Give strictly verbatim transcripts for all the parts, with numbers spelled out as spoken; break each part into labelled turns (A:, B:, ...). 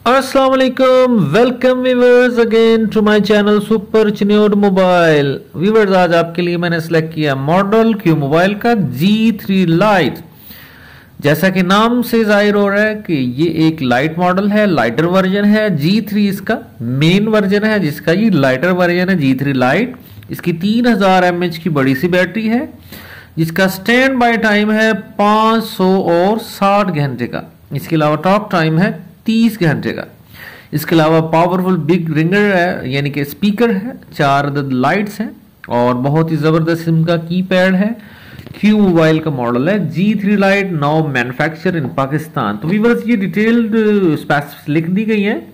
A: अस्सलाम वालेकुम, welcome viewers again to my channel super Chiniot mobile. Viewers, आज आपके लिए मैंने सिलेक्ट किया मॉडल क्यू मोबाइल का जी थ्री लाइट। जैसा कि नाम से जाहिर हो रहा है कि ये एक लाइट मॉडल है, लाइटर वर्जन है। जी थ्री इसका मेन वर्जन है, जिसका ये लाइटर वर्जन है जी थ्री लाइट। इसकी तीन हज़ार एम एच की बड़ी सी बैटरी है, जिसका स्टैंड बाय टाइम है पाँच सौ और साठ घंटे का। इसके अलावा टॉक टाइम है तीस घंटे का। इसके अलावा पावरफुल बिग रिंगर है, यानी कि स्पीकर है, चार अदद लाइट्स हैं और बहुत ही ज़बरदस्त किस्म का कीपैड है। क्यू मोबाइल का मॉडल है G three lite, now manufacture in Pakistan. तो व्यूअर्स, ये डिटेल्ड स्पेसिफिक्स लिख दी गई हैं।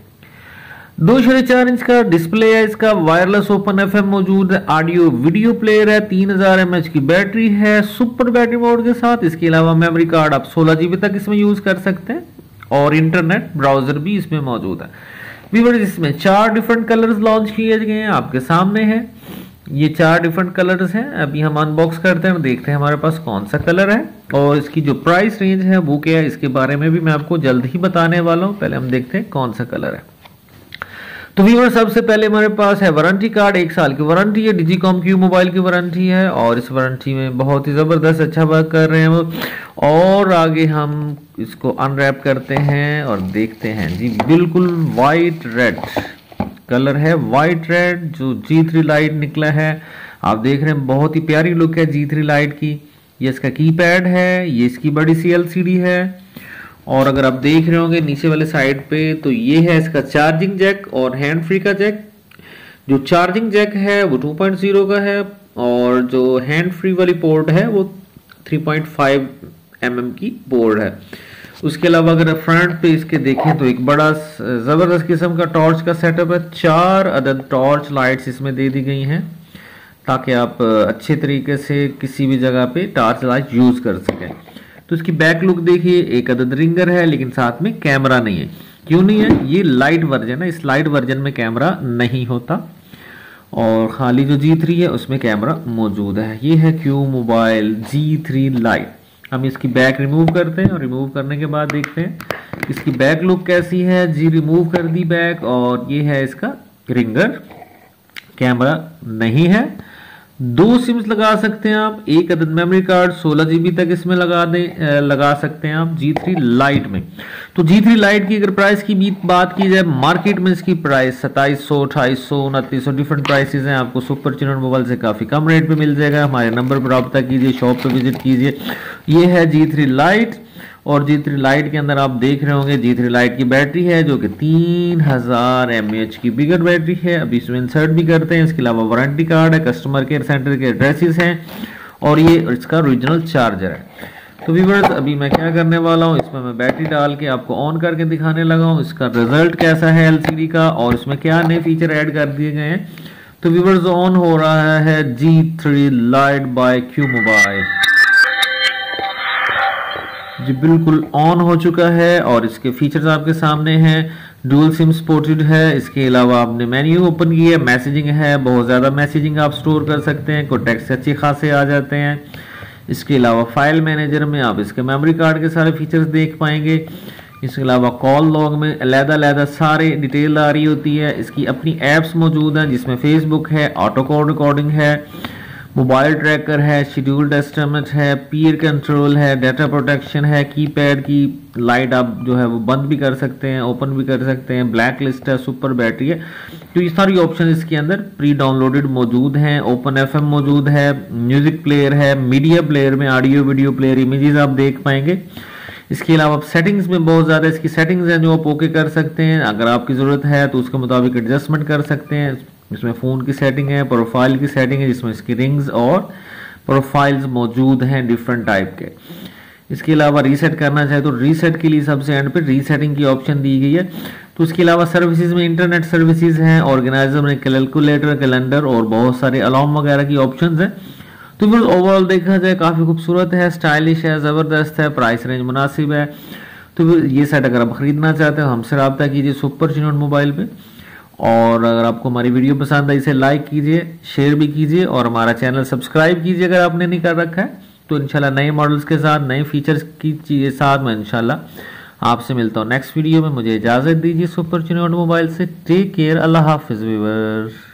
A: दो साढ़े चार इंच का डिस्प्ले है इसका, वायरलेस ओपन एफ एम मौजूद है, ऑडियो वीडियो प्लेयर है, तीन हज़ार एम एच की बैटरी है सुपर बैटरी मोड के साथ। इसके अलावा मेमोरी कार्ड आप सोलह जीबी तक इसमें यूज कर सकते हैं और इंटरनेट ब्राउजर भी इसमें मौजूद है। व्यूअर्स, इसमें चार डिफरेंट कलर्स लॉन्च किए गए हैं, आपके सामने है। ये चार डिफरेंट कलर्स हैं। अभी हम अनबॉक्स करते हैं और देखते हैं हमारे पास कौन सा कलर है और इसकी जो प्राइस रेंज है वो क्या है, इसके बारे में भी मैं आपको जल्द ही बताने वाला हूँ। पहले हम देखते हैं कौन सा कलर है। तो व्यूअर, सबसे पहले हमारे पास है वारंटी कार्ड। एक साल की वारंटी है, डिजीकॉम क्यू मोबाइल की वारंटी है और इस वारंटी में बहुत ही ज़बरदस्त अच्छा वर्क कर रहे हैं वो। और आगे हम इसको अनरैप करते हैं और देखते हैं। जी बिल्कुल वाइट रेड कलर है, वाइट रेड जो जी थ्री लाइट निकला है। आप देख रहे हैं बहुत ही प्यारी लुक है जी थ्री लाइट की। ये इसका कीपैड है, ये इसकी बड़ी सी एलसीडी है। और अगर आप देख रहे होंगे नीचे वाले साइड पे, तो ये है इसका चार्जिंग जैक और हैंड फ्री का जैक। जो चार्जिंग जैक है वो टू पॉइंट ज़ीरो का है और जो हैंड फ्री वाली पोर्ट है वो three point five M M की पोर्ट है। उसके अलावा अगर फ्रंट पे इसके देखें तो एक बड़ा जबरदस्त किस्म का टॉर्च का सेटअप है। चार अदद टॉर्च लाइट्स इसमें दे दी गई हैं ताकि आप अच्छे तरीके से किसी भी जगह पे टॉर्च लाइट यूज कर सकें। तो इसकी बैक लुक देखिए, एक अदद रिंगर है लेकिन साथ में कैमरा नहीं है। क्यों नहीं है? ये लाइट वर्जन है, इस लाइट वर्जन में कैमरा नहीं होता और खाली जो जी थ्री है उसमें कैमरा मौजूद है। ये है Q mobile G three lite. हम इसकी बैक रिमूव करते हैं और रिमूव करने के बाद देखते हैं इसकी बैक लुक कैसी है। जी रिमूव कर दी बैक और ये है इसका रिंगर, कैमरा नहीं है। दो सिम्स लगा सकते हैं आप, एक अदद मेमोरी कार्ड सोलह जीबी तक इसमें लगा दें लगा सकते हैं आप जी थ्री लाइट में। तो जी थ्री लाइट की अगर प्राइस की भी बात की जाए, मार्केट में इसकी प्राइस सत्ताईस सौ, अट्ठाईस सौ, उनतीस सौ डिफरेंट प्राइसेस हैं। आपको सुपर चिन्योड मोबाइल से काफ़ी कम रेट पे मिल जाएगा। हमारे नंबर पर रब्ता कीजिए, शॉप पे विजिट कीजिए। ये है जी थ्री लाइट और जी थ्री लाइट के अंदर आप देख रहे होंगे जी थ्री लाइट की बैटरी है जो कि तीन हज़ार एम एच की बिगर बैटरी है। अभी इसमें इंसर्ट भी करते हैं। इसके अलावा वारंटी कार्ड है, कस्टमर केयर सेंटर के एड्रेसेस हैं और ये इसका ओरिजिनल चार्जर है। तो व्यूअर्स, अभी मैं क्या करने वाला हूँ, इसमें मैं बैटरी डाल के आपको ऑन करके दिखाने लगा हूँ इसका रिजल्ट कैसा है एलसीडी का और इसमें क्या नए फीचर ऐड कर दिए गए हैं। तो व्यूअर्स, ऑन हो रहा है G three lite by Q mobile. जी बिल्कुल ऑन हो चुका है और इसके फीचर्स आपके सामने हैं। डुअल सिम सपोर्टेड है। इसके अलावा आपने मेन्यू ओपन किया, मैसेजिंग है, बहुत ज़्यादा मैसेजिंग आप स्टोर कर सकते हैं, कॉन्टैक्ट्स अच्छे खासे आ जाते हैं। इसके अलावा फाइल मैनेजर में आप इसके मेमोरी कार्ड के सारे फीचर्स देख पाएंगे। इसके अलावा कॉल लॉग में अलग-अलग सारे डिटेल आ रही होती है। इसकी अपनी ऐप्स मौजूद हैं जिसमें फेसबुक है, ऑटो कॉल रिकॉर्डिंग है, मोबाइल ट्रैकर है, शेड्यूल्ड एस्टिमेट है, पीयर कंट्रोल है, डाटा प्रोटेक्शन है, कीपैड की लाइट आप जो है वो बंद भी कर सकते हैं, ओपन भी कर सकते हैं, ब्लैक लिस्ट है, सुपर बैटरी है। तो ये सारी ऑप्शन इसके अंदर प्री डाउनलोडेड मौजूद हैं। ओपन एफएम मौजूद है, म्यूजिक प्लेयर है, मीडिया प्लेयर में ऑडियो वीडियो प्लेयर इमेजेस आप देख पाएंगे। इसके अलावा सेटिंग्स में बहुत ज़्यादा इसकी सेटिंग्स हैं जो आप ओके कर सकते हैं। अगर आपकी ज़रूरत है तो उसके मुताबिक एडजस्टमेंट कर सकते हैं। इसमें फ़ोन की सेटिंग है, प्रोफाइल की सेटिंग है जिसमें इसकी रिंग्स और प्रोफाइल्स मौजूद हैं डिफरेंट टाइप के। इसके अलावा रीसेट करना चाहे तो रीसेट के लिए सबसे एंड पे रीसेटिंग की ऑप्शन दी गई है। तो इसके अलावा सर्विसेज में इंटरनेट सर्विसेज हैं, ऑर्गेनाइजर में कैलकुलेटर, कैलेंडर और बहुत सारे अलार्म वगैरह की ऑप्शंस हैं। तो फिर ओवरऑल देखा जाए काफ़ी खूबसूरत है, स्टाइलिश है, ज़बरदस्त है, प्राइस रेंज मुनासिब है। तो ये सेट अगर आप ख़रीदना चाहते हो हमसे रब्ता कीजिए सुपर चिन्योड मोबाइल पे। और अगर आपको हमारी वीडियो पसंद आई इसे लाइक कीजिए, शेयर भी कीजिए और हमारा चैनल सब्सक्राइब कीजिए अगर आपने नहीं कर रखा है। तो इंशाल्लाह नए मॉडल्स के साथ, नए फीचर्स की चीज़ें साथ में इंशाल्लाह आपसे मिलता हूँ नेक्स्ट वीडियो में, मुझे इजाज़त दीजिए सुपर चिन्योड मोबाइल से। टेक केयर, अल्लाह हाफिज़ व्यूअर्स।